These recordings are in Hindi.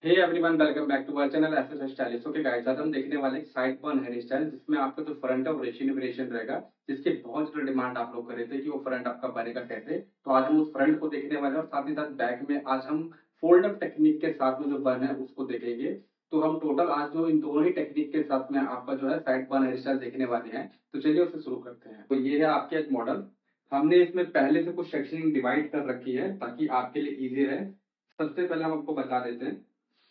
Hey everyone, welcome back to our channel SS stylish. Okay guys, आज हम देखने वाले साइड बन हेयर स्टाइल जिसमें आपका जो फ्रंट है वो रेशियन वेरिएशन रहेगा, जिसकी बहुत ज्यादा डिमांड आप लोग कर रहे थे कि वो फ्रंट आपका बनेगा कैसे। तो आज हम उस फ्रंट को देखने वाले हैं और साथ ही साथ बैक में आज हम फोल्ड अप टेक्निक के साथ में जो बन है उसको देखेंगे। तो हम टोटल आज जो इन दोनों ही टेक्निक के साथ में आपका जो है साइड बन हेयर स्टाइल देखने वाले हैं। तो चलिए उसे शुरू करते हैं। तो ये है आपके एक मॉडल। हमने इसमें पहले से कुछ सेक्शन डिवाइड कर रखी है ताकि आपके लिए इजी रहे। सबसे पहले हम आपको बता देते हैं।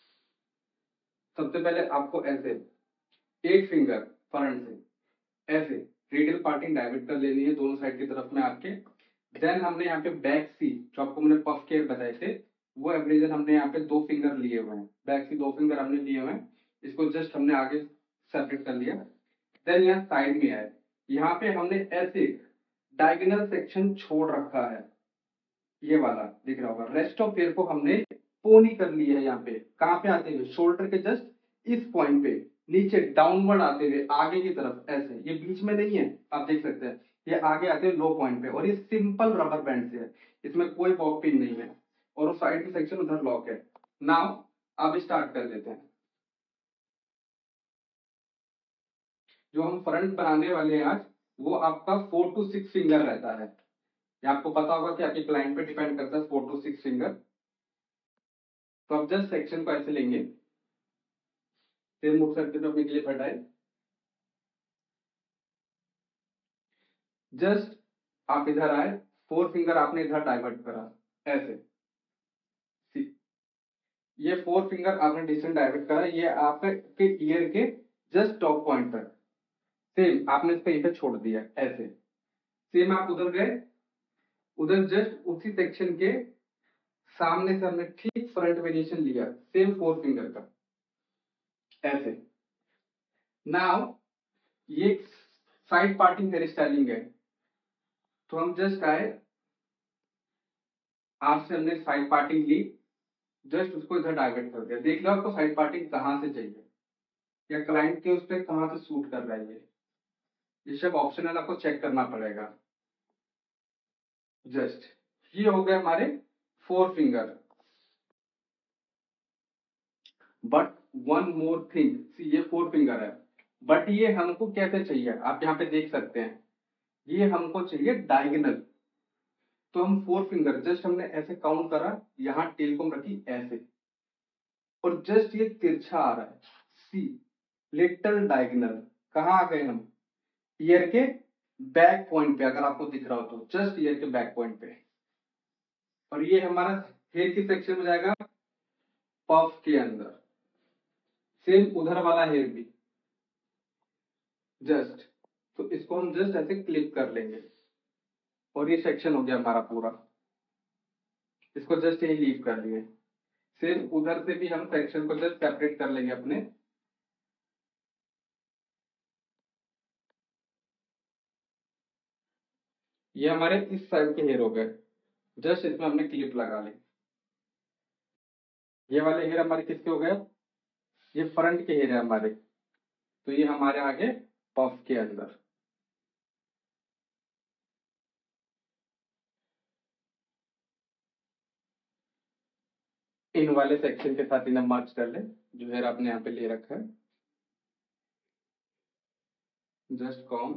सबसे पहले आपको ऐसे एक फिंगर फ्रंट से ऐसे रेडियल पार्टिंग डायवर्ट कर लेनी है दोनों साइड की तरफ में आपके। देन हमने यहाँ पे बैक सी जो आपको मैंने पफ के बताए थे, वो एवरेजन हमने यहाँ पे दो फिंगर लिए हुए हैं। बैक सी दो फिंगर हमने लिए हुए हैं, इसको जस्ट हमने आगे सेपरेट कर लिया। देन यहाँ साइड में है, यहाँ पे हमने ऐसे डायगोनल सेक्शन छोड़ रखा है। ये वाला दिख रहा होगा। रेस्ट ऑफ एयर को हमने पोनी कर ली है। यहाँ पे कहाँ पे आते हुए शोल्डर के जस्ट इस पॉइंट पे नीचे डाउनवर्ड आते हुए आगे की तरफ ऐसे, ये बीच में नहीं है, आप देख सकते हैं। ये आगे आते हुए लो पॉइंट पे, और ये सिंपल रबर बैंड से है, इसमें कोई बॉब पिन नहीं है। और उस साइड की सेक्शन उधर लॉक है। नाउ अब स्टार्ट कर देते हैं। जो हम फ्रंट बनाने वाले हैं आज, वो आपका 4 to 6 फिंगर रहता है। ये आपको पता होगा कि आपके क्लाइंट पे डिपेंड करता है 4 to 6 फिंगर। तो अब जस्ट सेक्शन को ऐसे लेंगे, फिर मुख सर्किट अपने के लिए हटाए। जस्ट आप इधर आए, फोर फिंगर आपने इधर डाइवर्ट करा ऐसे। See, ये फोर फिंगर आपने डिस्टेंस डाइवर्ट करा, ये आपके ईयर के जस्ट टॉप पॉइंट तक। सेम आपने इसको यहीं पे छोड़ दिया ऐसे। सेम आप उधर गए, उधर जस्ट उसी सेक्शन के सामने से हमने ठीक फ्रंट वेरिएशन लिया सेम फोर फिंगर का ऐसे। नाउ ये साइड पार्टिंग हेयर स्टाइलिंग है। तो हम जस्ट आए, आपसे हमने साइड पार्टिंग ली, जस्ट उसको इधर डाइवर्ट कर दिया। देख लो आपको साइड पार्टिंग कहाँ से चाहिए या क्लाइंट के उस पर कहाँ से सूट कर रहा है। ये सब ऑप्शनल आपको चेक करना पड़ेगा। जस्ट ये हो गए हमारे four finger. But one more thing, see ये फोर फिंगर है, बट ये हमको कैसे चाहिए आप यहाँ पे देख सकते हैं। ये हमको चाहिए डायगोनल। तो हम फोर फिंगर जस्ट हमने ऐसे काउंट करा, यहाँ टेल को हम रखी ऐसे, और जस्ट ये तिरछा आ रहा है। See little diagonal. कहाँ आ गए हम? ईयर के बैक पॉइंट पे, अगर आपको दिख रहा हो तो जस्ट ईयर के बैक पॉइंट पे। और ये हमारा हेयर की सेक्शन में जाएगा पफ के अंदर। सेम उधर वाला हेयर भी जस्ट, तो इसको हम जस्ट ऐसे क्लिप कर लेंगे और ये सेक्शन हो गया हमारा पूरा। इसको जस्ट यही लीव कर लिए। सेम उधर से भी हम सेक्शन को जस्ट सेपरेट कर लेंगे अपने। ये हमारे इस साइड के हेयर हो गए, जस्ट इसमें हमने क्लिप लगा ली। ये वाले हेयर हमारे किसके हो गए? ये फ्रंट के हेयर है हमारे, तो ये हमारे आगे पफ के अंदर। इन वाले सेक्शन के साथ इन्हें मर्ज कर ले, जो हेयर आपने यहाँ पे ले रखा है। जस्ट कॉम,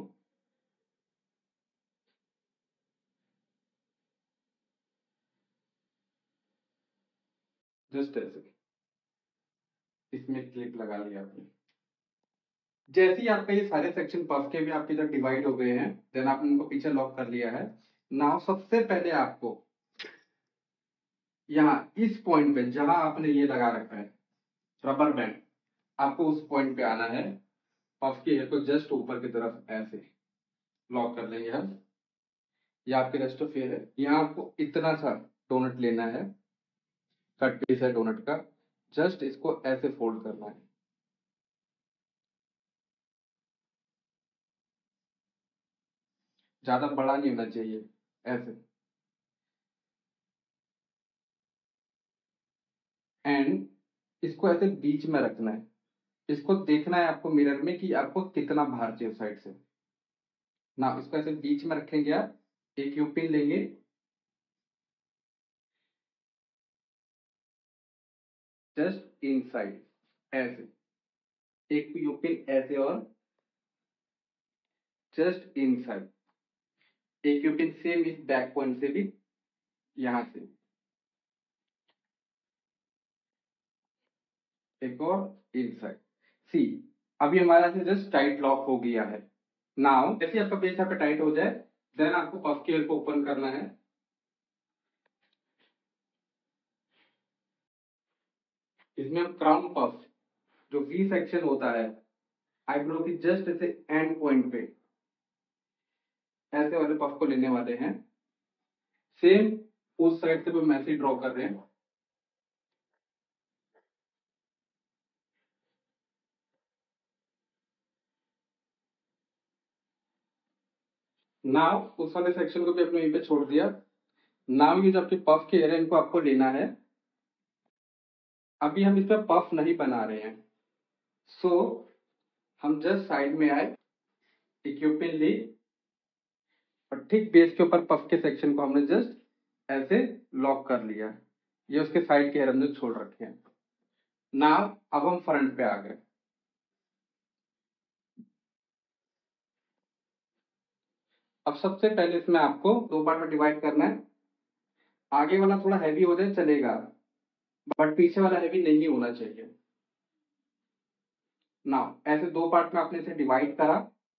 जस्ट ऐसे इसमें क्लिप लगा लिया आपने। जैसे ही आपका ये सारे सेक्शन पफ के भी आपके इधर डिवाइड हो गए हैं, देन आपने इनको पीछे लॉक कर लिया है। नाउ सबसे पहले आपको यहाँ इस पॉइंट पे जहां आपने ये लगा रखा है रबर बैंड, आपको उस पॉइंट पे आना है। पफ के हेयर को जस्ट ऊपर की तरफ ऐसे लॉक कर लेंगे हम। ये आपके रेस्ट ऑफ हेयर है। यहाँ आपको इतना सा डोनट लेना है, कट पीस है डोनट का। जस्ट इसको ऐसे फोल्ड करना है, ज्यादा बड़ा नहीं होना चाहिए ऐसे। एंड इसको ऐसे बीच में रखना है। इसको देखना है आपको मिरर में कि आपको कितना बाहर चाहिए साइड से। ना इसको ऐसे बीच में रखेंगे आप, एक यू पिन लेंगे, जस्ट इनसाइड, ऐसे एक यूपिन ऐसे और जस्ट इनसाइड, एक यूपिन सेम इस बैक पॉइंट से भी यहां से एक और इनसाइड। सी, अभी हमारा से जस्ट टाइट लॉक हो गया है। नाउ जैसे आपका बेस यहाँ पे टाइट हो जाए, देन आपको पफ केयर को ओपन करना है। इसमें हम क्राउन पफ, जो वी सेक्शन होता है आईब्रो की जस्ट ऐसे एंड पॉइंट पे, ऐसे वाले पफ को लेने वाले हैं। सेम उस साइड से भी हम ऐसे ही ड्रॉ कर रहे हैं। नाउ उस वाले सेक्शन को भी अपने यहीं पे छोड़ दिया। नाउ ये जो आपके पफ के एयर है, इनको आपको लेना है। अभी हम इस पे पफ नहीं बना रहे हैं, सो हम जस्ट साइड में आए, इक्विपमेंट ली और ठीक बेस के ऊपर पफ के सेक्शन को हमने जस्ट ऐसे लॉक कर लिया। ये उसके साइड के हेयर हमने छोड़ रखे हैं। नाउ अब हम फ्रंट पे आ गए। अब सबसे पहले इसमें आपको दो पार्ट में डिवाइड करना है। आगे वाला थोड़ा हैवी हो जाए चलेगा, बट पीछे वाला हैवी नहीं होना चाहिए। नाउ ऐसे दो पार्ट में आपने इसे डिवाइड करा।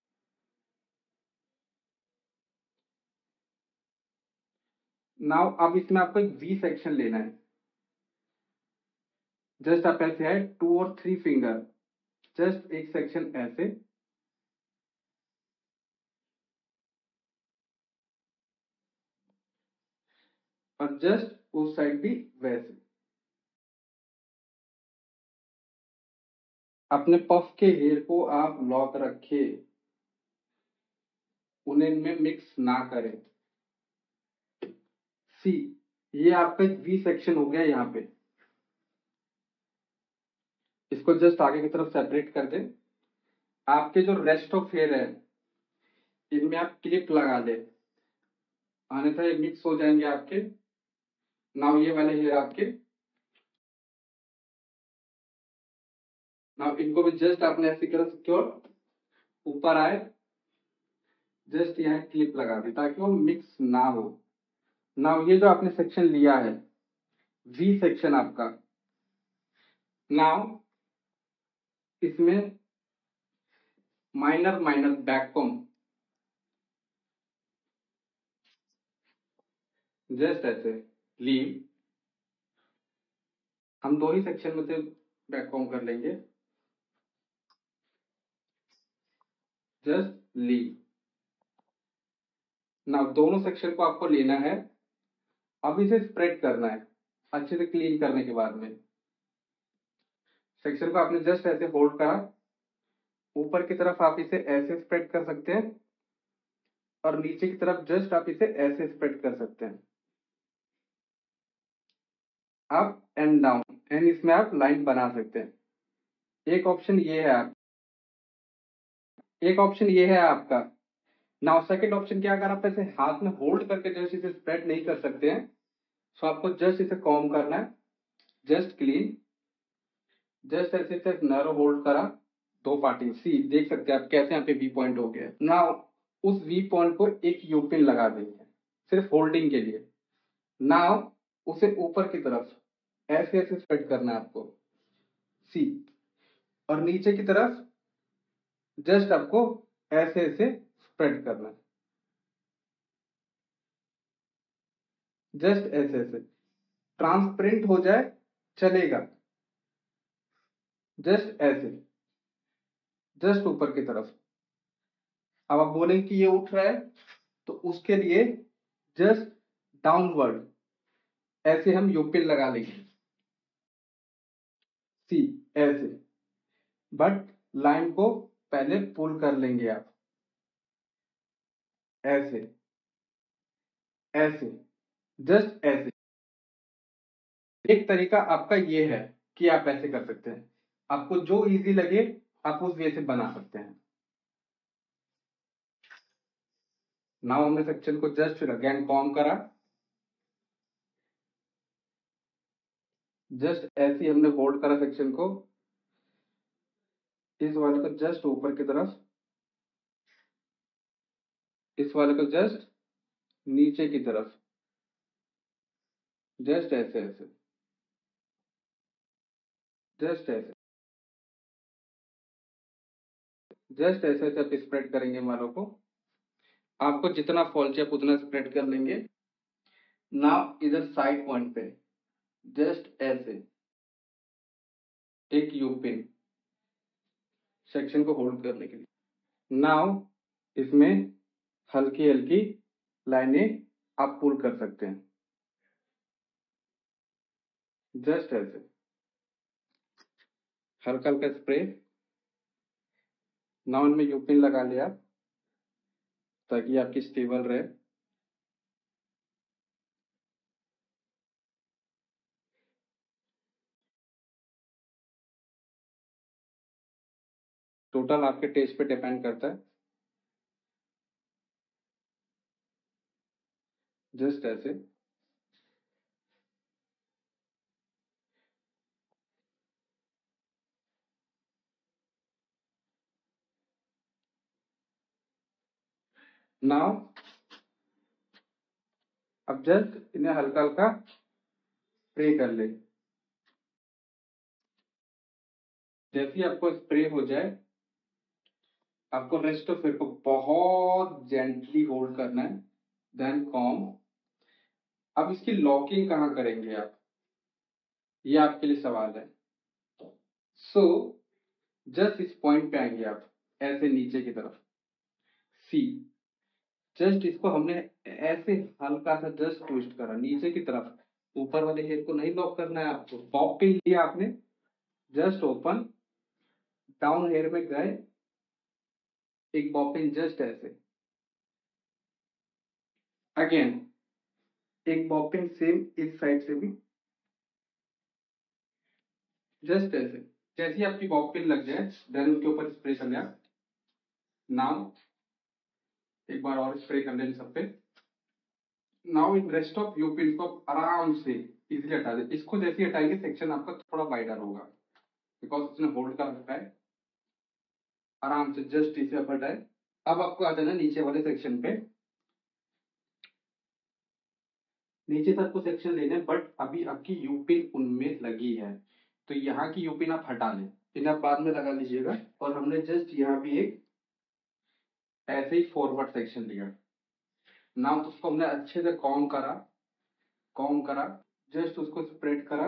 नाउ अब इसमें आपको एक वी सेक्शन लेना है। जस्ट आप ऐसे है 2 और 3 फिंगर, जस्ट एक सेक्शन ऐसे और जस्ट उस साइड भी वैसे। अपने पफ के हेयर को आप लॉक रखे, उन्हें में मिक्स ना करें। सी, ये आपका एक वी सेक्शन हो गया यहाँ पे। इसको जस्ट आगे की तरफ सेपरेट कर दें। आपके जो रेस्ट ऑफ हेयर है, इनमें आप क्लिप लगा ले, अन्यथा ये मिक्स हो जाएंगे आपके। नाउ ये वाले हेयर आपके, नाउ इनको भी जस्ट आपने ऐसी तरह सिक्योर ऊपर आए, जस्ट यहाँ क्लिप लगा दी ताकि वो मिक्स ना हो। नाउ ये जो आपने सेक्शन लिया है, वी सेक्शन आपका, नाउ इसमें minor minor back comb just ऐसे लीव। हम दो ही सेक्शन में से बैक कॉम कर लेंगे। Just leave. नाउ दोनों सेक्शन को आपको लेना है। अब इसे स्प्रेड करना है अच्छे से क्लीन करने के बाद में। सेक्शन को आपने जस्ट ऐसे होल्ड करा, ऊपर की तरफ आप इसे ऐसे स्प्रेड कर सकते हैं और नीचे की तरफ जस्ट आप इसे ऐसे स्प्रेड कर सकते हैं, अप एंड डाउन, एंड इसमें आप लाइन बना सकते हैं। एक ऑप्शन ये है आप, एक ऑप्शन ये है आपका। नाउ सेकंड ऑप्शन क्या, अगर आप ऐसे हाथ में होल्ड करके जस्ट इसे स्प्रेड नहीं कर सकते हैं, तो आपको जस्ट इसे कॉम करना है, जस्ट क्लीन, जस्ट ऐसे सिर्फ नैरो होल्ड करा, दो पार्टी। सी, देख सकते हैं आप कैसे यहाँ पे वी पॉइंट हो गया। नाउ उस वी पॉइंट को एक यूपिन लगा देंगे सिर्फ होल्डिंग के लिए। नाउ उसे ऊपर की तरफ ऐसे ऐसे स्प्रेड करना है आपको। सी, और नीचे की तरफ जस्ट आपको ऐसे ऐसे स्प्रेड करना है, जस्ट ऐसे ऐसे। ट्रांसपेरेंट हो जाए चलेगा, जस्ट ऐसे, जस्ट ऊपर की तरफ। अब आप बोलेंगे कि ये उठ रहा है, तो उसके लिए जस्ट डाउनवर्ड ऐसे हम यूपिन लगा लेंगे। सी, ऐसे, बट लाइन को पहले पुल कर लेंगे आप, ऐसे ऐसे, जस्ट ऐसे। एक तरीका आपका ये है कि आप ऐसे कर सकते हैं, आपको जो इजी लगे आप उस वे से बना सकते हैं। नाउ हमने सेक्शन को जस्ट फिर अगेन कॉम करा, जस्ट ऐसे ही हमने होल्ड करा सेक्शन को, इस वाले को जस्ट ऊपर की तरफ, इस वाले को जस्ट नीचे की तरफ, जस्ट ऐसे ऐसे, जस्ट ऐसे, जस्ट ऐसे ऐसे आप स्प्रेड करेंगे मालों को। आपको जितना फॉल चाहिए आप उतना स्प्रेड कर लेंगे। नाउ इधर साइड पॉइंट पे जस्ट ऐसे एक यू पिन सेक्शन को होल्ड करने के लिए। नाउ इसमें हल्की हल्की लाइनें आप पुल कर सकते हैं, जस्ट ऐसे हल्का हल्का स्प्रे। नाउ इनमें यू पिन लगा लिया ताकि आपकी स्टेबल रहे। टोटल आपके टेस्ट पे डिपेंड करता है, जस्ट ऐसे। नाउ अब जस्ट इन्हें हल्का हल्का स्प्रे कर ले। जैसे ही आपको स्प्रे हो जाए आपको रेस्ट ऑफ फिर को बहुत जेंटली होल्ड करना है, देन कॉम। अब इसकी लॉकिंग कहाँ करेंगे आप, ये आपके लिए सवाल है। सो जस्ट इस पॉइंट पे आएंगे आप, ऐसे नीचे की तरफ, सी। जस्ट इसको हमने ऐसे हल्का सा जस्ट ट्विस्ट करा नीचे की तरफ, ऊपर वाले हेयर को नहीं लॉक करना है आपको। पॉप पिन लिया आपने, जस्ट ओपन, डाउन हेयर में गए, एक बॉपिन जस्ट ऐसे, अगेन एक बॉपिन सेम इस साइड से भी, जस्ट ऐसे। जैसे ही आपकी बॉपिन लग जाए देन उसके ऊपर स्प्रे कर लिया। नाउ एक बार और स्प्रे कर लें सब पे। नाउ इन रेस्ट ऑफ यूपिन को आराम से इजीली हटा दे। इसको जैसे ही हटाएंगे सेक्शन आपका थोड़ा वाइडर होगा बिकॉज इसने होल्ड कर रखा है। आराम से जस्ट इसे आप हटाए। अब आपको आ जाना नीचे वाले सेक्शन पे। नीचे तक को सेक्शन लेने बट अभी आपकी यूपिन उनमें लगी है तो यहाँ की यूपिन आप हटा लें, इन्हें आप बाद में लगा लीजिएगा। और हमने जस्ट यहाँ भी एक ऐसे ही फॉरवर्ड सेक्शन लिया। ना तो उसको हमने अच्छे से कॉम करा, जस्ट उसको स्प्रेड करा,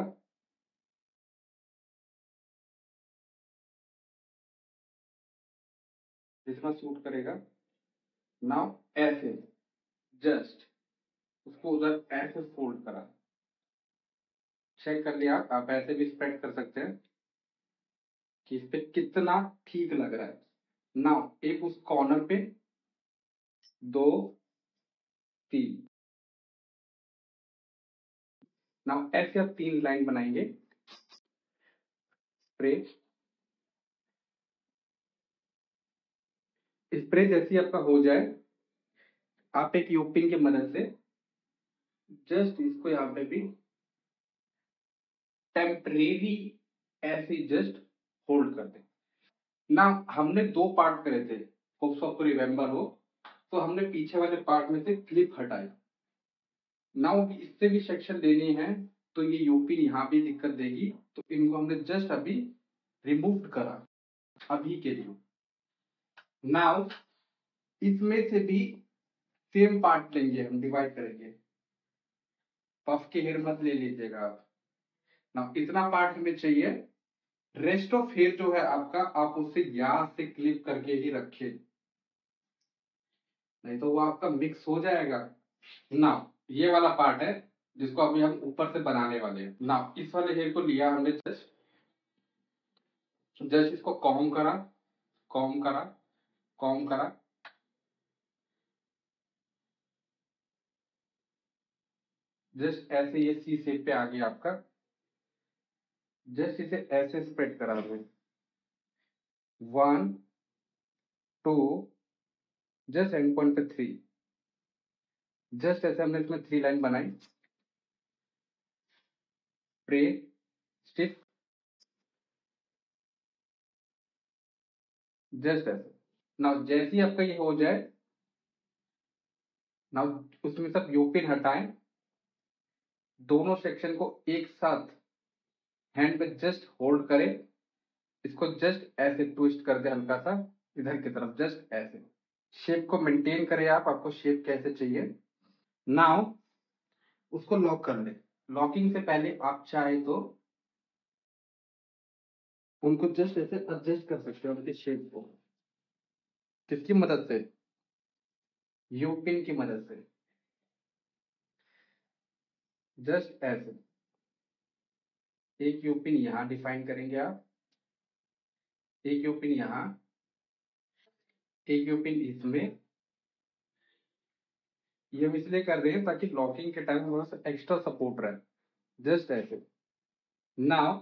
जितना सूट करेगा। नाउ ऐसे जस्ट उसको उधर ऐसे फोल्ड करा। चेक कर लिया, आप ऐसे भी स्प्रेड कर सकते हैं कि इस पे कितना ठीक लग रहा है। नाउ एक उस कॉर्नर पे दो, तीन। नाउ ऐसे आप तीन लाइन बनाएंगे। स्प्रे, स्प्रे जैसे ही आपका हो जाए आप एक यूपिन की मदद से जस्ट इसको यहाँ पे भी टेम्परेरी ऐसे जस्ट होल्ड कर दें। ना हमने दो पार्ट करे थे, होप्स आपको रिमेम्बर हो। तो हमने पीछे वाले पार्ट में से क्लिप हटाई। नाउ इससे भी सेक्शन लेनी है तो ये यूपी यहाँ भी दिक्कत देगी, तो इनको हमने जस्ट अभी रिमूव करा अभी के लिए। नाउ इसमें से भी सेम पार्ट लेंगे, हम डिवाइड करेंगे। पफ के हेयर मत ले लीजिएगा आप। नाउ इतना पार्ट हमें चाहिए। रेस्ट ऑफ हेयर जो है आपका आप उससे यहाँ से क्लिप करके ही रखिए, नहीं तो वो आपका मिक्स हो जाएगा। ना ये वाला पार्ट है जिसको अभी हम ऊपर से बनाने वाले हैं। ना इस वाले हेयर को लिया हमने, जस्ट जस्ट इसको कॉम करा, कॉम करा, जस्ट ऐसे ये सी शेप पे आ गया आपका। जस्ट इसे ऐसे स्प्रेड करा दो, one, two, just end point पे थ्री। जस्ट ऐसे हमने इसमें थ्री लाइन बनाई। स्प्रे, स्टिफ, जस्ट ऐसे। नाउ जैसे ही आपका ये हो जाए, नाउ उसमें सब यूपिन हटाएं, दोनों सेक्शन को एक साथ हैंड पे जस्ट होल्ड करें, इसको जस्ट ऐसे ट्विस्ट कर दे हल्का सा इधर की तरफ, जस्ट ऐसे। शेप को मेंटेन करें आप, आपको शेप कैसे चाहिए। नाउ उसको लॉक कर ले। लॉकिंग से पहले आप चाहे तो उनको जस्ट ऐसे एडजस्ट कर सकते हो उनकी शेप को। किसकी मदद से? यू पिन की मदद से। जस्ट ऐसे एक यू पिन यहाँ डिफाइन करेंगे आप, एक यू पिन यहाँ, एक यू पिन इसमें। ये हम इसलिए कर रहे हैं ताकि लॉकिंग के टाइम थोड़ा सा एक्स्ट्रा सपोर्ट रहे। जस्ट ऐसे। नाउ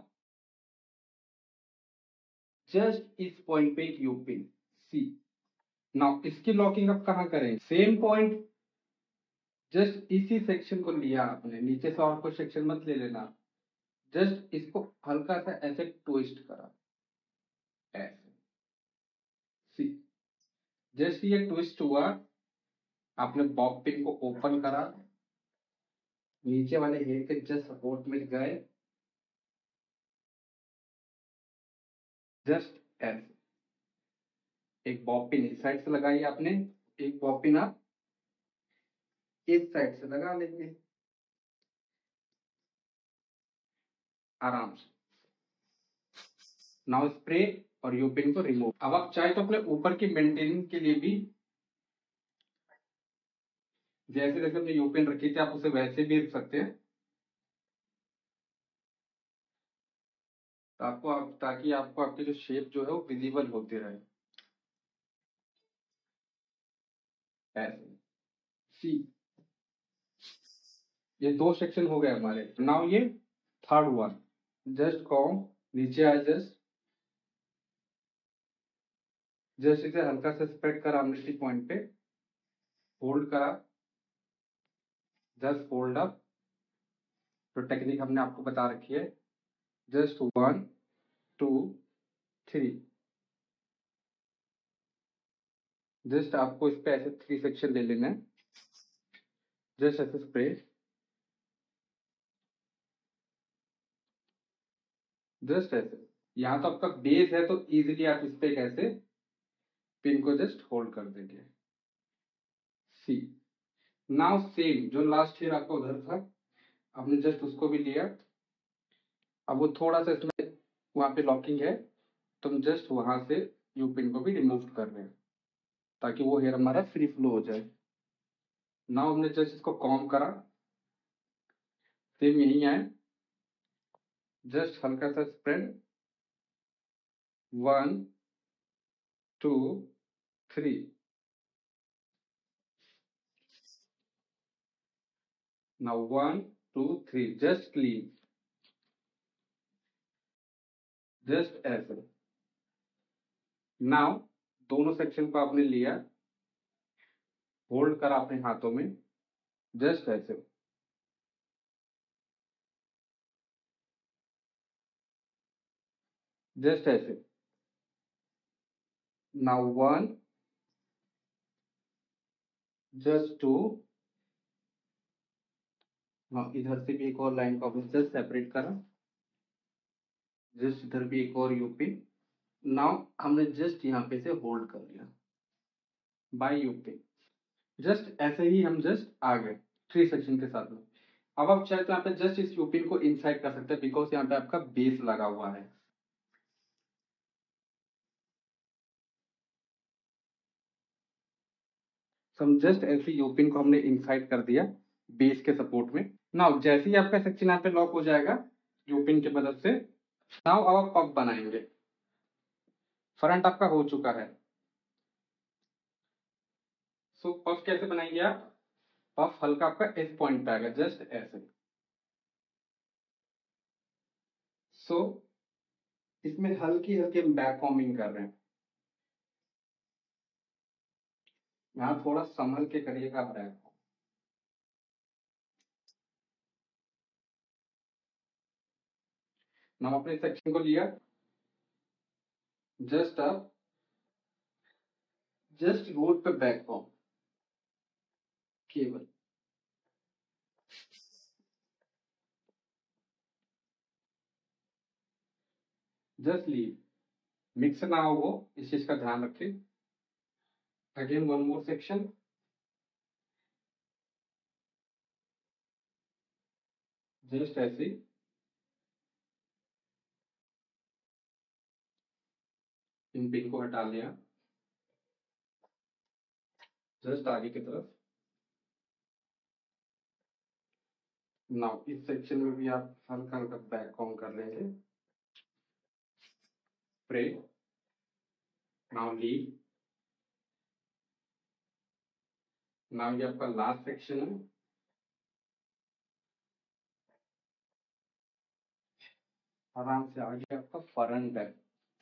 जस्ट इस पॉइंट पे एक यू पिन सी। नाउ इसकी लॉकिंग आप कहाँ करें? सेम पॉइंट, जस्ट इसी सेक्शन को लिया आपने, नीचे से और कोई सेक्शन मत ले लेना। जस्ट इसको हल्का सा ऐसे ट्विस्ट करा, ऐसे सी। जस्ट ये ट्विस्ट हुआ, आपने बॉब पिन को ओपन करा, नीचे वाले हेड के जस्ट सपोर्ट में गए, जस्ट ऐसे। एक बॉब पिन इस साइड से लगाई आपने, एक बॉब पिन आप इस साइड से लगा लेंगे आराम से। नाउ स्प्रे और यू पिन को रिमूव। अब आप चाहे तो अपने ऊपर की मेंटेनिंग के लिए भी जैसे जैसे अपने यू पिन रखी थी आप उसे वैसे भी रख सकते हैं, तो ताकि आपको आपकी जो शेप जो है वो विजिबल होती रहे, ऐसे सी। ये दो सेक्शन हो गए हमारे। नाउ ये थर्ड वन। जस्ट कॉम नीचे आए, जस्ट जस्ट इसे हल्का से स्प्रेड करा अमृति पॉइंट पे, होल्ड करा, जस्ट फोल्ड अप। तो टेक्निक हमने आपको बता रखी है, जस्ट 1 2 3। जस्ट आपको इस पे ऐसे 3 सेक्शन ले लेना है, जस्ट ऐसे स्प्रे, जस्ट ऐसे। यहाँ तो आपका बेस है तो इजीली आप इस पे कैसे पिन को जस्ट होल्ड कर देंगे, सी। नाउ सेम जो लास्ट ईयर आपका उधर था, आपने जस्ट उसको भी लिया। अब वो थोड़ा सा इसमें वहां पे लॉकिंग है, तो हम जस्ट वहां से यू पिन को भी रिमूव कर रहे हैं ताकि वो हेयर हमारा फ्री फ्लो हो जाए। नाउ हमने जस्ट इसको कॉम करा, सेम यही आए, जस्ट हल्का सा spread, 1 2 3। Now 1 2 3 just clean, just ऐसे। नाउ दोनों सेक्शन को आपने लिया, होल्ड करा अपने हाथों में, जस्ट ऐसे, जस्ट ऐसे। Now 1, just 2। हाँ, इधर से भी एक और लाइन को आपने जस्ट सेपरेट करा, जस्ट इधर भी एक और यूपी। नाउ हमने जस्ट यहाँ पे से होल्ड कर लिया बाय यूपी, जस्ट ऐसे ही हम जस्ट आ गए 3 सेक्शन के साथ में। अब आप चाहे तो यहाँ पे जस्ट इस यूपिन को इनसाइड कर सकते हैं बिकॉज यहाँ पे आपका बेस लगा हुआ है। तो हम जस्ट ऐसे यूपिन को हमने इनसाइड कर दिया बेस के सपोर्ट में। नाउ जैसे ही आपका सेक्शन यहाँ पे लॉक हो जाएगा यूपिन की मदद से, नाउ अब आप पफ बनाएंगे। फ्रंट आपका हो चुका है, सो पफ कैसे बनाएंगे आप? पफ हल्का आपका इस पॉइंट पे आएगा, जस्ट ऐसे। सो इसमें हल्की हल्की हम बैक कॉमिंग कर रहे हैं, यहाँ थोड़ा संभल के करिएगा बैक। नाउ अपने सेक्शन को लिया, जस्ट अब जस्ट रोड पे बैक फॉर्म केवल, जस्ट लीव, मिक्स ना हो वो, इस चीज का ध्यान रखें। Again one more section, just ऐसे इन पिन को हटा लिया, जस्ट आगे की तरफ। नाउ इस सेक्शन में भी आप हल्का हल्का बैक फॉर्म कर लेंगे, प्रे, नाउ लीव। नाउ ये आपका लास्ट सेक्शन है, आराम से आगे आपका फ्रंट है,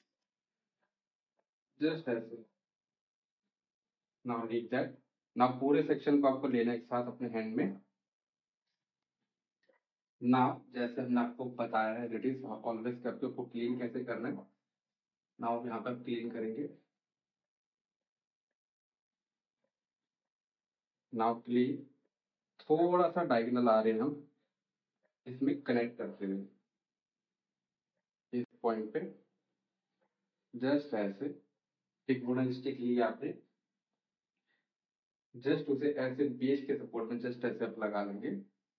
जस्ट ऐसे, नाउ लीव दैट। नाउ पूरे सेक्शन को आपको लेना है एक साथ अपने हैंड में। नाउ जैसे हमने आपको बताया है, इट इज ऑलवेज करके आपको क्लीन कैसे करना है। नाउ यहाँ पर क्लीन करेंगे, नाउ क्लीन, थोड़ा सा डायगोनल आ रहे हैं हम, इसमें कनेक्ट करते हुए इस पॉइंट पे, जस्ट ऐसे एक वुडन स्टिक ली आपने, जस्ट उसे ऐसे बेस के सपोर्ट में जस्ट ऐसे आप लगा लेंगे।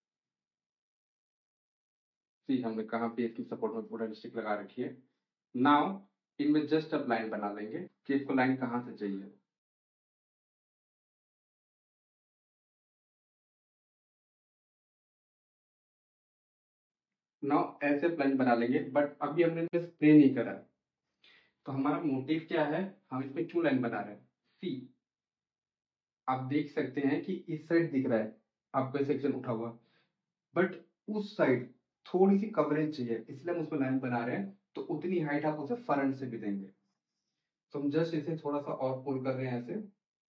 सी हमने कहा बेस की सपोर्ट में वुडन स्टिक लगा रखी है। नाउ इनमें जस्ट अब लाइन बना लेंगे कि इसको लाइन कहाँ से चाहिए। नाउ ऐसे लाइन बना लेंगे, बट अभी हमने इसमें स्प्रे नहीं करा है। तो हमारा मोटिव क्या है, हम इसमें क्यों लाइन बना रहे हैं। सी आप देख सकते हैं कि इस साइड दिख रहा है आपको ये सेक्शन उठा हुआ, बट उस साइड थोड़ी सी कवरेज चाहिए, इसलिए हम उसमें लाइन बना रहे हैं। तो उतनी हाइट आप उसे फ्रंट से भी देंगे। तो हम जस्ट इसे थोड़ा सा और पुल कर रहे हैं ऐसे,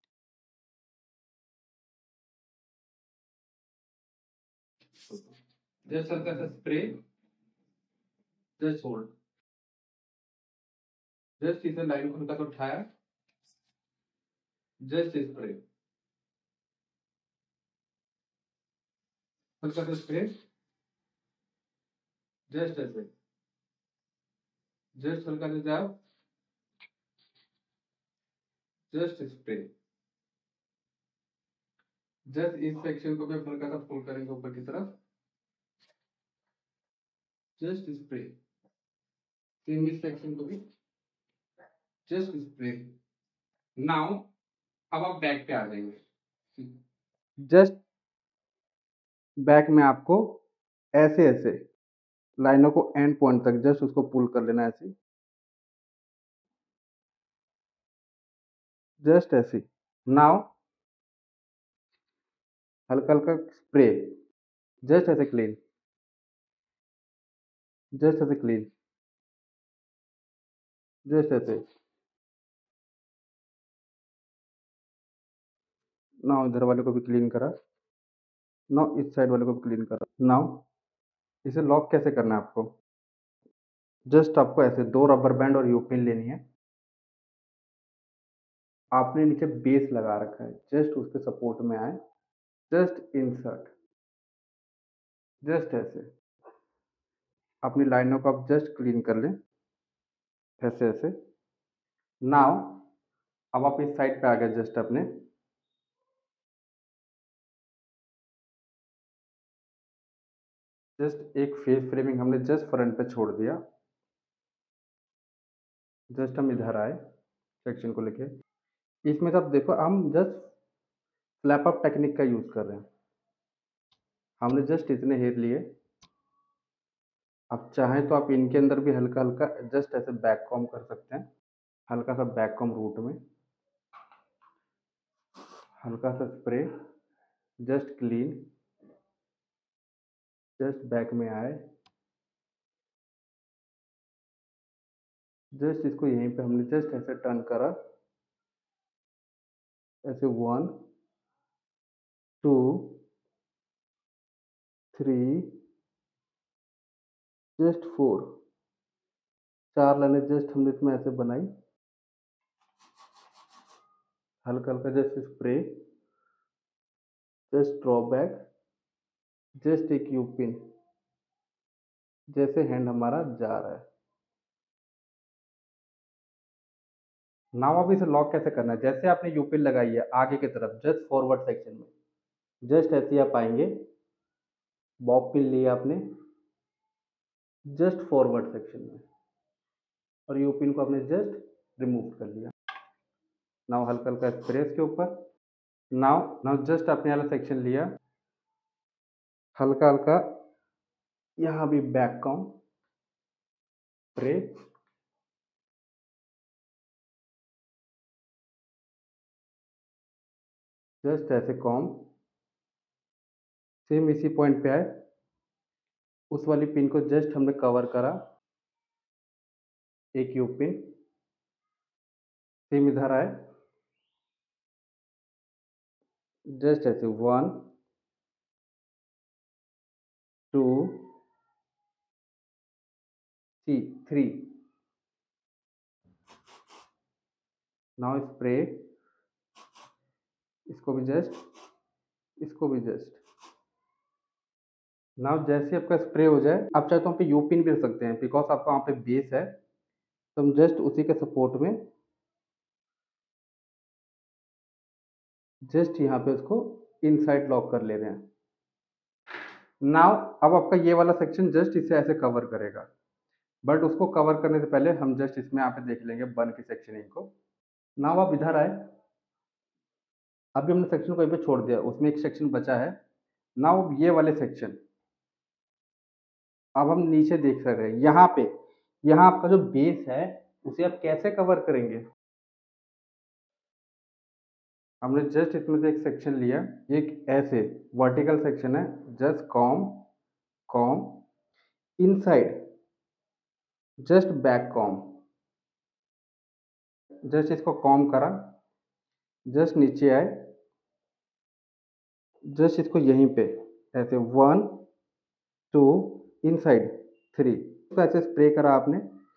जस्ट हल्का सा स्प्रे, जस्ट होल्ड, जस्ट इसे लाइन को हल्का सा उठाया, जस्ट स्प्रे, हल्का सा स्प्रे, जस्ट ऐसे, जस्ट हल्का सा जाओ, जस्ट स्प्रे, जस्ट इस सेक्शन को भी हम हल्का सा पुल करेंगे ऊपर की तरफ, जस्ट स्प्रे, सेम इस सेक्शन को भी जस्ट स्प्रे। नाउ अब आप बैक पे आ जाएंगे, जस्ट बैक में आपको ऐसे ऐसे लाइनों को एंड पॉइंट तक जस्ट उसको पुल कर लेना है ऐसे, जस्ट ऐसे। नाउ हल्का हल्का स्प्रे, जस्ट ऐसे क्लीन, जस्ट ऐसे क्लीन, जस्ट ऐसे। नाउ इधर वाले को भी क्लीन करा, नाउ इस साइड वाले को भी क्लीन करा। नाउ इसे लॉक कैसे करना है आपको, जस्ट आपको ऐसे दो रबर बैंड और यू पिन लेनी है। आपने नीचे बेस लगा रखा है, जस्ट उसके सपोर्ट में आए, जस्ट इंसर्ट, जस्ट ऐसे अपनी लाइनों को आप जस्ट क्लीन कर लें ऐसे ऐसे। नाउ अब आप इस साइड पे आ गए, जस्ट अपने जस्ट एक फेस फ्रेमिंग हमने जस्ट फ्रंट पे छोड़ दिया, जस्ट हम इधर आए सेक्शन को लेके। इसमें सब देखो हम जस्ट स्लैप अप टेक्निक का यूज कर रहे हैं। हमने जस्ट इतने हेयर लिए, आप चाहें तो आप इनके अंदर भी हल्का हल्का जस्ट ऐसे बैक कॉम कर सकते हैं, हल्का सा बैक कॉम रूट में, हल्का सा spray, just clean, just back में आए, जस्ट इसको यहीं पे हमने जस्ट ऐसे टर्न करा, ऐसे 1 2 3 जस्ट 4 4 लाइनें जस्ट हमने इसमें ऐसे बनाई, हल्का हल्का just spray, just draw back, just एक यू पिन, जैसे हैंड हमारा जा रहा है। नाउ अब इसे लॉक कैसे करना है? जैसे आपने यू पिन लगाई है आगे की तरफ जस्ट फॉरवर्ड सेक्शन में, जस्ट ऐसे आप आएंगे, बॉब पिन लिया आपने जस्ट फॉरवर्ड सेक्शन में, और यू पिन को आपने जस्ट रिमूव कर लिया। नाउ हल्का हल्का स्प्रे के ऊपर, नाउ नाउ जस्ट आपने वाला सेक्शन लिया, हल्का हल्का यहाँ भी बैक कॉम स्प्रे, जस्ट ऐसे कॉम, सेम इसी पॉइंट पे आए, उस वाली पिन को जस्ट हमने कवर करा, एक यू पिन, सेम इधर आए, जस्ट ऐसे 1 2 3, नाउ स्प्रे, इसको भी जस्ट, इसको भी जस्ट। नाउ जैसे आपका स्प्रे हो जाए, आप चाहे तो वहाँ पे यू पिन भी रख सकते हैं, बिकॉज आपका वहाँ पे बेस है, तो हम जस्ट उसी के सपोर्ट में जस्ट यहाँ पे उसको इनसाइड लॉक कर ले रहे हैं। नाउ अब आपका ये वाला सेक्शन जस्ट इसे ऐसे कवर करेगा, बट उसको कवर करने से पहले हम जस्ट इसमें यहाँ पे देख लेंगे बन की सेक्शनिंग को। नाउ आप इधर आए, अभी हमने सेक्शन को यहीं पे छोड़ दिया, उसमें एक सेक्शन बचा है। नाउ ये वाले सेक्शन अब हम नीचे देख रहे हैं, यहाँ पे, यहाँ आपका जो बेस है उसे आप कैसे कवर करेंगे? हमने जस्ट इसमें से एक सेक्शन लिया, एक ऐसे वर्टिकल सेक्शन है, just comb comb inside, just back comb, just इसको कॉम करा, जस्ट नीचे आए, जस्ट इसको यहीं पे ऐसे 1 2 इनसाइड 3, तो ऐसे स्प्रे करा आपने,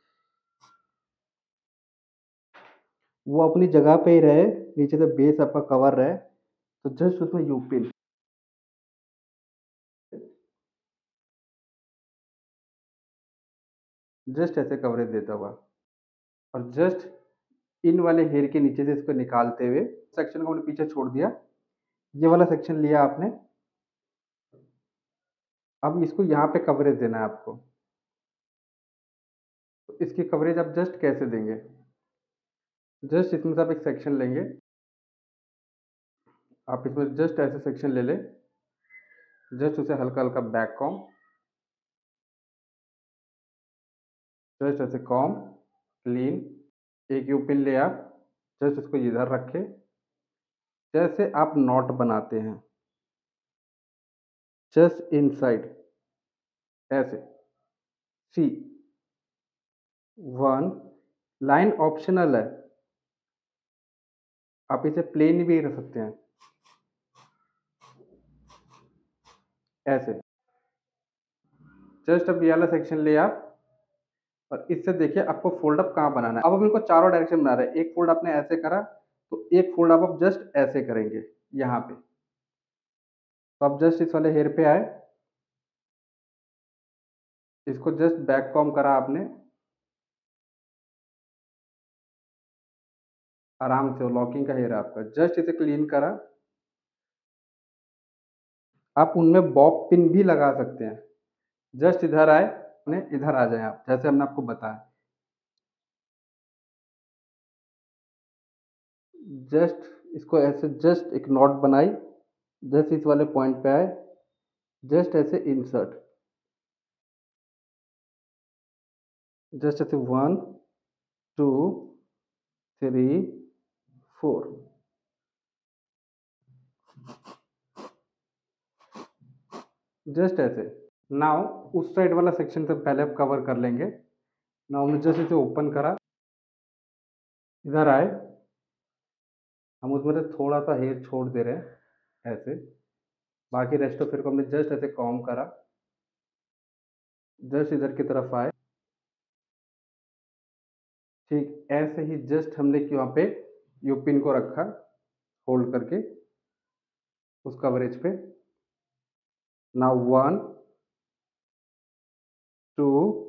वो अपनी जगह पे ही रहे, नीचे से बेस आपका कवर रहे, तो जस्ट उसमें यू पिन, जस्ट ऐसे कवरेज देता हुआ, और जस्ट इन वाले हेयर के नीचे से इसको निकालते हुए सेक्शन को हमने पीछे छोड़ दिया, ये वाला सेक्शन लिया आपने, अब इसको यहाँ पे कवरेज देना है आपको। तो इसकी कवरेज आप जस्ट कैसे देंगे? जस्ट इसमें से आप एक सेक्शन लेंगे, आप इसमें जस्ट ऐसे सेक्शन ले लें, जस्ट उसे हल्का हल्का बैक कॉम, जस्ट ऐसे कॉम क्लीन, एक यू पिन ले आप, जस्ट इसको इधर रखें, जैसे आप नॉट बनाते हैं, जस्ट इनसाइड ऐसे सी 1, लाइन ऑप्शनल है, आप इसे प्लेन भी रख सकते हैं ऐसे, जस्ट अब ये वाला सेक्शन ले आप, और इससे देखिए आपको फोल्ड अप कहाँ बनाना है। अब हम इनको चारों डायरेक्शन बना रहे हैं, एक फोल्ड आपने ऐसे करा, तो एक फोल्ड आप जस्ट ऐसे करेंगे यहाँ पे, तो आप जस्ट इस वाले हेयर पे आए, इसको जस्ट बैक कॉम करा आपने, आराम से लॉकिंग का हेयर है आपका, जस्ट इसे क्लीन करा, आप उनमें बॉब पिन भी लगा सकते हैं, जस्ट इधर आए, अपने इधर आ जाए आप, जैसे हमने आपको बताया, जस्ट इसको ऐसे जस्ट एक नॉट बनाई, जस्ट इस वाले पॉइंट पे आए, जस्ट ऐसे इंसर्ट, जस्ट ऐसे 1 2 3 4, जस्ट ऐसे। नाउ उस साइड वाला सेक्शन से पहले आप कवर कर लेंगे। नाउ हमने जस्ट इसे ओपन करा, इधर आए, हम उसमें से थोड़ा सा हेयर छोड़ दे रहे हैं ऐसे, बाकी रेस्ट ऑफ हेयर को हमने जस्ट ऐसे कॉम करा, जस्ट इधर की तरफ आए, ठीक ऐसे ही जस्ट हमने कि वहाँ पे यू पिन को रखा होल्ड करके उस कवरेज पे। नाउ 1 2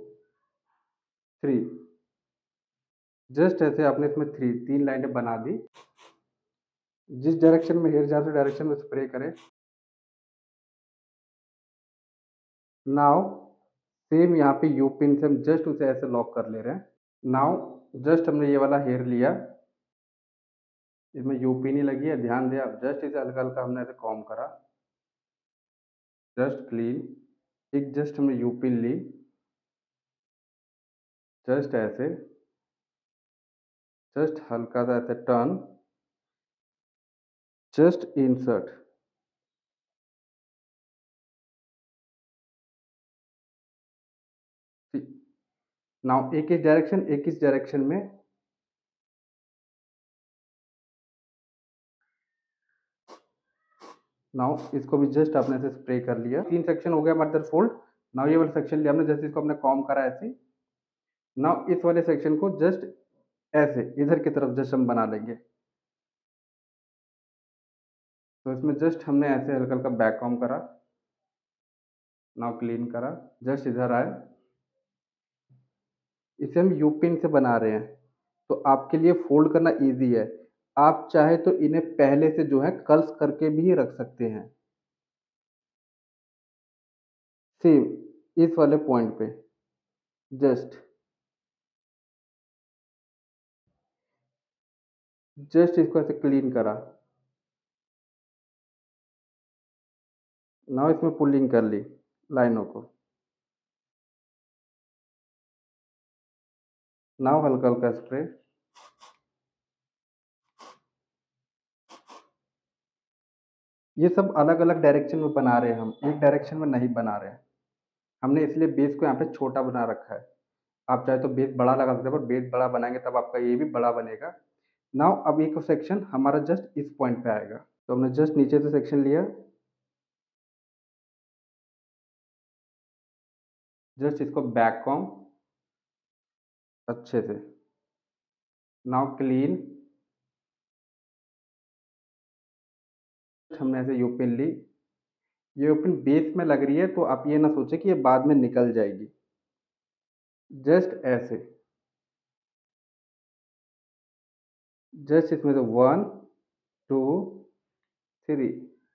3, जस्ट ऐसे आपने इसमें तीन लाइनें बना दी। जिस डायरेक्शन में हेयर जा रहा है डायरेक्शन में स्प्रे करें। नाउ सेम यहाँ पे यू पिन से हम जस्ट उसे ऐसे लॉक कर ले रहे हैं। नाउ जस्ट हमने ये वाला हेयर लिया, इसमें यू पिन ही लगी है, ध्यान दें आप। जस्ट इसे हल्का हल्का हमने ऐसे कॉम करा, जस्ट क्लीन। एक जस्ट हमने यू पिन ली, जस्ट ऐसे, जस्ट हल्का सा ऐसे टर्न, जस्ट इंसर्ट। नाउ एक इस डायरेक्शन एक इस डायरेक्शन में। नाउ इसको भी जस्ट आपने से स्प्रे कर लिया। 3 सेक्शन हो गया मदर फोल्ड। नाउ ये वाला सेक्शन लिया हमने, जैसे इसको हमने कॉम करा ऐसे। नाउ इस वाले सेक्शन को जस्ट ऐसे इधर की तरफ जस्ट हम बना लेंगे। तो इसमें जस्ट हमने ऐसे हल्का हल्का बैक कॉम करा, नाउ क्लीन करा, जस्ट इधर आए। इसे हम यू पिन से बना रहे हैं तो आपके लिए फोल्ड करना इजी है। आप चाहे तो इन्हें पहले से जो है कर्ल्स करके भी रख सकते हैं, सेम इस वाले पॉइंट पे। जस्ट इसको ऐसे क्लीन करा। नाउ इसमें पुलिंग कर ली लाइनों को। नाउ हल्का हल्का स्प्रे। ये सब अलग अलग डायरेक्शन में बना रहे हैं, हम एक डायरेक्शन में नहीं बना रहे हैं। हमने इसलिए बेस को यहाँ पे छोटा बना रखा है। आप चाहे तो बेस बड़ा लगा सकते हैं, पर बेस बड़ा बनाएंगे तब आपका ये भी बड़ा बनेगा। नाउ अब एक सेक्शन हमारा जस्ट इस पॉइंट पे आएगा, तो हमने जस्ट नीचे से सेक्शन लिया, जस्ट इसको बैक कॉम अच्छे से। Now clean. हमने ऐसे यू पिन ली, ये यू पिन बेस में लग रही है तो आप ये ना सोचे कि ये बाद में निकल जाएगी। जस्ट ऐसे, जस्ट इसमें से 1 2 3,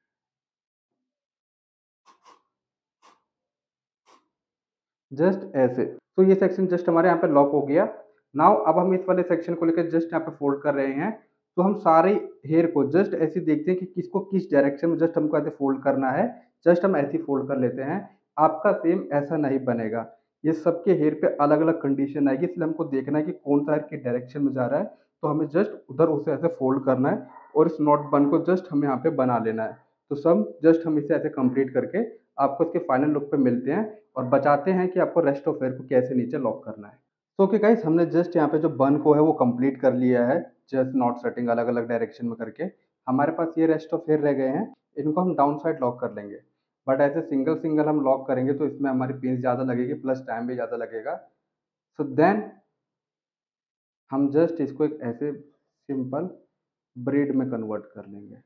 जस्ट ऐसे। तो ये सेक्शन जस्ट हमारे यहाँ पे लॉक हो गया। नाउ अब हम इस वाले सेक्शन को लेकर जस्ट यहाँ पे फोल्ड कर रहे हैं। तो हम सारे हेयर को जस्ट ऐसे देखते हैं कि किसको किस डायरेक्शन में जस्ट हमको ऐसे फोल्ड करना है। जस्ट हम ऐसे फोल्ड कर लेते हैं। आपका सेम ऐसा नहीं बनेगा, ये सबके हेयर पे अलग अलग कंडीशन आएगी, इसलिए हमको देखना है कि कौन सा हेयर किस डायरेक्शन में जा रहा है। तो हमें जस्ट उधर उसे ऐसे फोल्ड करना है और इस नॉट बन को जस्ट हमें यहाँ पे बना लेना है। तो सब जस्ट हम इसे ऐसे कंप्लीट करके आपको इसके फाइनल लुक पे मिलते हैं और बताते हैं कि आपको रेस्ट ऑफ हेयर को कैसे नीचे लॉक करना है। तो ओके गाइस, हमने जस्ट यहाँ पे जो बन को है वो कंप्लीट कर लिया है, जस्ट नॉट सेटिंग अलग अलग डायरेक्शन में करके। हमारे पास ये रेस्ट ऑफ हेयर रह गए हैं, इनको हम डाउन साइड लॉक कर लेंगे। बट ऐसे सिंगल सिंगल हम लॉक करेंगे तो इसमें हमारी पिन ज़्यादा लगेगी प्लस टाइम भी ज़्यादा लगेगा। सो देन हम जस्ट इसको एक ऐसे सिंपल ब्रेड में कन्वर्ट कर लेंगे।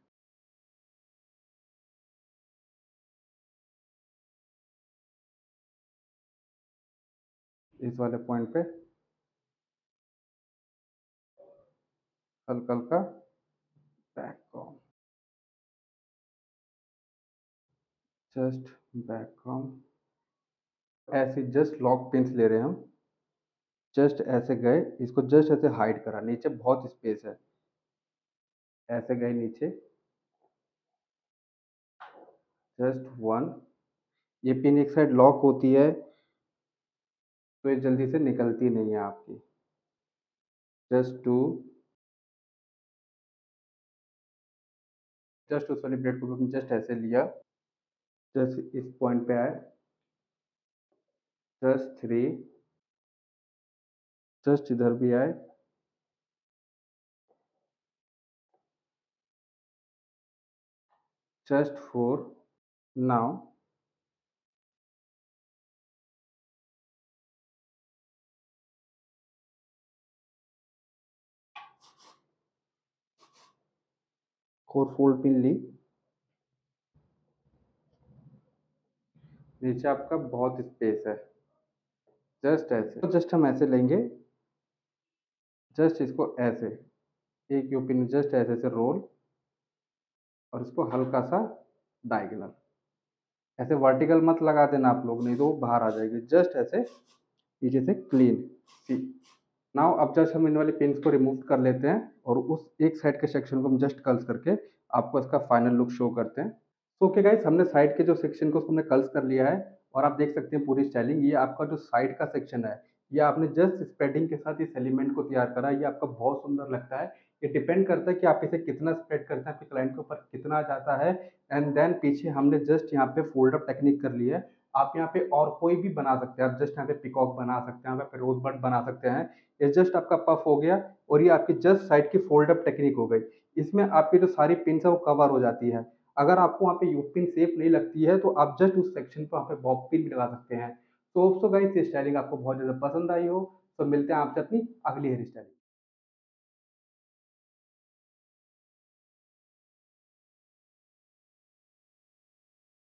इस वाले पॉइंट पे हल्का हल्का back comb, just back comb ऐसे जस्ट लॉक पिंस ले रहे हैं हम। जस्ट ऐसे गए, इसको जस्ट ऐसे हाइड करा, नीचे बहुत स्पेस है, ऐसे गए नीचे, जस्ट 1। ये पिन एक साइड लॉक होती है तो ये जल्दी से निकलती नहीं है आपकी। जस्ट 2, जस्ट उस वाली ब्लेड को जस्ट ऐसे लिया, जस्ट इस पॉइंट पे आए, जस्ट 3, जस्ट इधर भी आए, जस्ट 4। नाउ और फोल्ड पिन ली, नीचे आपका बहुत स्पेस है, जस्ट ऐसे, तो जस्ट हम ऐसे लेंगे, जस्ट इसको ऐसे एक यू पिन जस्ट ऐसे से रोल और इसको हल्का सा डायगोनल, ऐसे वर्टिकल मत लगा देना आप लोग, नहीं तो वो बाहर आ जाएगी, जस्ट ऐसे नीचे से क्लीन सी। नाउ अब जस्ट हम इन वाली पिन्स को रिमूव कर लेते हैं और उस एक साइड के सेक्शन को हम जस्ट कर्ल्स करके आपको इसका फाइनल लुक शो करते हैं। तो ओके गाइस, हमने साइड के जो सेक्शन को हमने कर्ल्स कर लिया है और आप देख सकते हैं पूरी स्टाइलिंग, ये आपका जो साइड का सेक्शन है, ये आपने जस्ट स्प्रेडिंग के साथ इस एलिमेंट को तैयार करा, ये आपका बहुत सुंदर लगता है। ये डिपेंड करता है कि आप इसे कितना स्प्रेड करते हैं, आपके क्लाइंट के ऊपर कितना जाता है। एंड देन पीछे हमने जस्ट यहाँ पे फोल्ड अप टेक्निक कर ली है। आप यहाँ पे और कोई भी बना सकते हैं, आप जस्ट यहाँ पे पिकॉक बना सकते हैं, यहाँ पे रोज बर्ड बना सकते हैं। ये जस्ट आपका पफ हो गया और ये आपकी जस्ट साइड की फोल्ड अप टेक्निक हो गई। इसमें आपकी जो सारी पिन्स है वो कवर हो जाती है। अगर आपको वहाँ पे यू पिन सेफ नहीं लगती है तो आप जस्ट उस सेक्शन पे वहाँ पे बॉब पिन भी लगा सकते हैं। तो गाइस, ये स्टाइलिंग आपको बहुत ज़्यादा पसंद आई हो, तो मिलते हैं आपसे अपनी अगली हेयर स्टाइल।